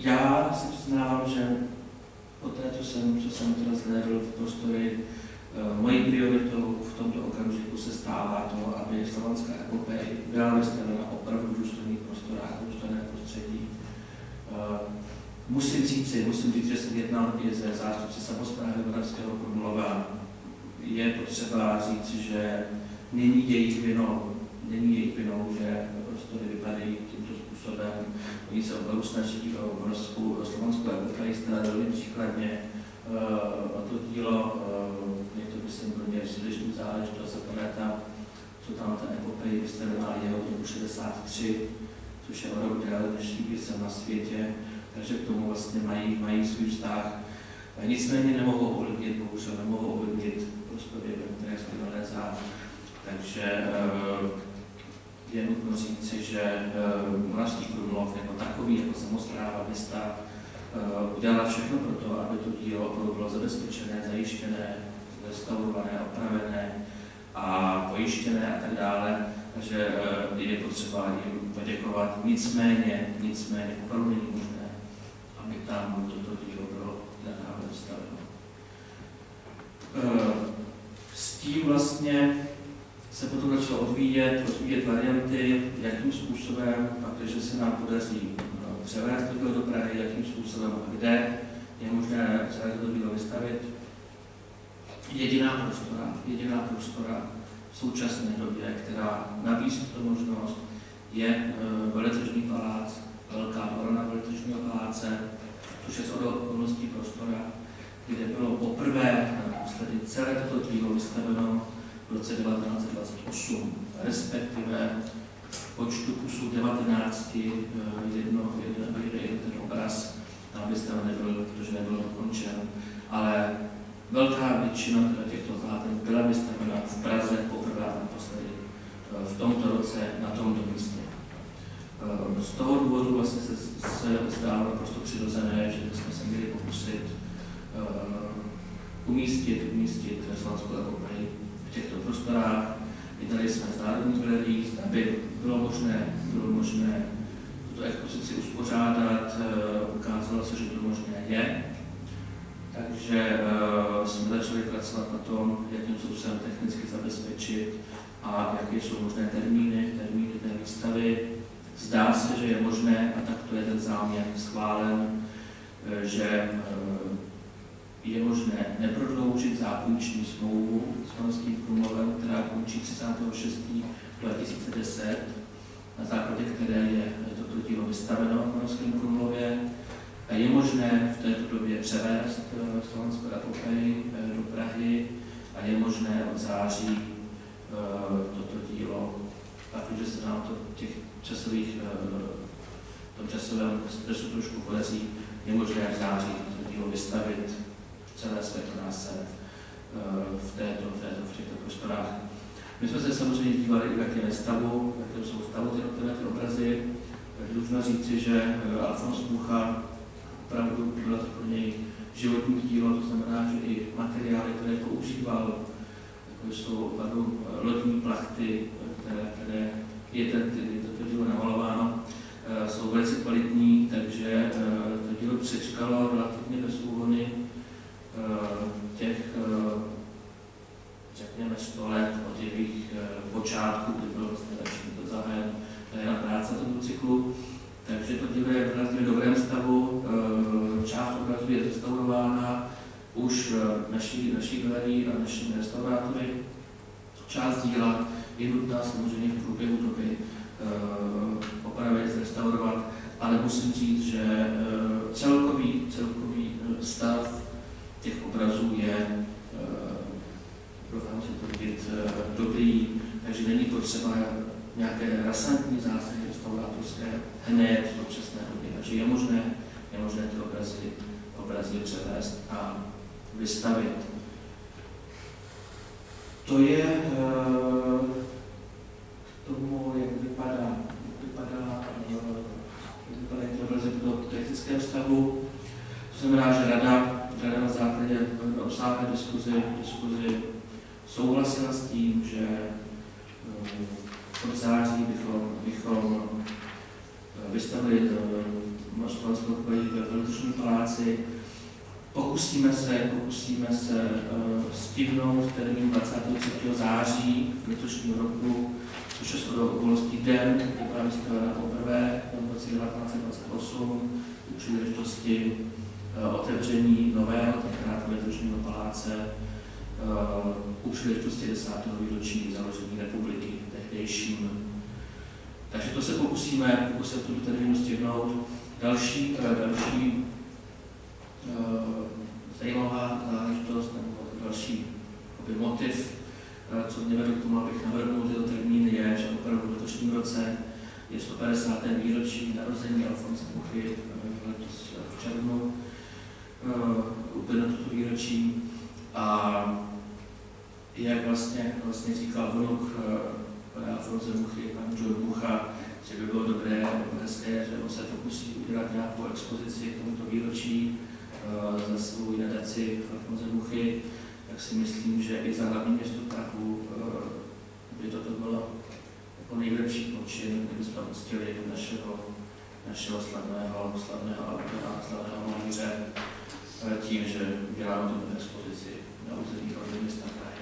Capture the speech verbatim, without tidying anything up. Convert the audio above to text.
já si přiznávám, že po té, co jsem, co jsem teda zhlédl v prostory, mojí prioritou v tomto okamžiku se stává to, aby slovanská epopej byla vystavena opravdu v důstojných prostorách, v důstojné prostředí. Musím říci, musím říct, že jsem jednal i ze zástupci samosprávy Moravského Krumlova. Je potřeba říct, že není jejich vinou, není jejich vinou, že prostory vypadají tímto způsobem. Oni se opravdu snaží o moravskou slovanskou epopej starat velmi příkladně. O to dílo, je to myslím pro mě přílišný záležitost, a ta léta, co tam ta epopej vystavená je od roku šedesát tři, což je o rok déle než jsem na světě, takže k tomu vlastně mají, mají svůj vztah. Nicméně nemohou ovlivnit, bohužel nemohou ovlivnit prostory, které se nalézá. Takže je nutno říci, že Moravský Krumlov jako takový, jako samospráva města, udělala všechno pro to, aby to dílo opravdu bylo zabezpečené, zajištěné, restaurované, opravené a pojištěné a tak dále. Takže je potřeba jim poděkovat. Nicméně, nicméně opravdu není možné, aby tam toto dílo bylo nadále vystaveno. S tím vlastně se potom začalo odvíjet, odvíjet varianty, jakým způsobem, protože se nám podaří převést to do Prahy, jakým způsobem a kde je možné celé to dílo vystavit. Jediná prostora, jediná prostora v současné době, která nabízí tuto možnost, je Veletržní palác, velká dvorana Veletržního paláce, což je shodou okolností prostora, kde bylo poprvé naposledy celé toto dílo vystaveno v roce devatenáct set dvacet osm, respektive počtu kusů devatenácti, jedno, jeden, jeden ten obraz tam vystaven nebyl, protože nebyl dokončen, ale velká většina těchto pláten byla vystavena v Praze poprvé a naposledy v tomto roce na tomto místě. Z toho důvodu vlastně se, se zdálo naprosto přirozené, že jsme se měli pokusit umístit, umístit slovanskou epopej v těchto prostorách. Jednali jsme s Národní galerií, aby bylo možné, bylo možné tuto expozici uspořádat, ukázalo se, že to možné je. Takže uh, jsme začali pracovat na tom, jakým způsobem technicky zabezpečit a jaké jsou možné termíny, termíny té výstavy. Zdá se, že je možné, a takto je ten záměr schválen, že uh, je možné neprodloužit zápůjční smlouvu s Moravským Krumlovem, která končí třicátého šestého dva tisíce deset, na základě které je toto dílo vystaveno v Moravském Krumlově. A je možné v této době převést slovanskou epopej do Prahy a je možné od září toto dílo, protože se nám to v těch časových, v tom časovém stresu trošku podaří, je možné v září toto dílo vystavit v celé své kráse v, této, v, této, v těchto prostorách. My jsme se samozřejmě dívali, v jakém je stavu, v jakém jsou stavu ty, ty obrazy. Dlužno říci, že Alfons Mucha opravdu bylo to pro něj životní dílo, to znamená, že i materiály, které používal, jako jsou opravdu lodní plachty, které, které je ten, toto dílo namalováno, jsou velice kvalitní, takže to dílo přečkalo relativně bez úhony těch, řekněme, sto let od jejich počátku, kdy bylo vlastně začít to zahájen na práce tomuto cyklu. Takže to dílo je v relativně dobrém stavu, část obrazu je restaurována už naší, naší galerii a našimi restaurátory. Část díla je nutná samozřejmě v průběhu doby opravit, zrestaurovat, ale musím říct, že celkový, celkový stav těch obrazů je, doufám si to vidět, dobrý, takže není potřeba nějaké rasantní zásahy restaurátorské hned v současné době. Takže je možné, je možné ty obrazy, obrazy převést a vystavit. To je uh, k tomu, jak vypadá, vypadá, uh, vypadá ty obrazy do technického stavu. To znamená, že rada, rada na základě obsáhlé diskuzi, diskuzi souhlasila s tím, že uh, od září bychom, bychom vystavili Slovanského pojetí ve Velikonočním paláci. Pokusíme se, pokusíme se uh, stihnout termín dvacátého třetího září letošního roku, což je shodou okolností den, kdy byla vystavena poprvé v roce devatenáct set dvacet osm, u příležitosti uh, otevření nového, tenkrát Velikonočního paláce, uh, u příležitosti desátého výročí založení republiky tehdejším. Takže to se pokusíme, pokusíme tuto termínu stihnout. Další, uh, další uh, zajímavá záležitost nebo další motiv, co mě vedlo k tomu, abych navrhnul tyto termíny, je, že opravdu v letošním roce je sto padesáté výročí narození Alfonse Muchy letos v červnu, úplně toto výročí. A jak vlastně, vlastně říkal vnuk Alfonse Muchy, pan John Mucha, že by bylo dobré, nebo hezké, že on se pokusí udělat nějakou expozici k tomuto výročí za svou nadaci Alfonse Muchy, tak si myslím, že i za hlavní město Prahu by toto bylo jako nejlepší počin, kdyby jsme uctili našeho, našeho slavného, slavného autora, slavného malíře tím, že uděláme tuto expozici na území hlavního města Prahy.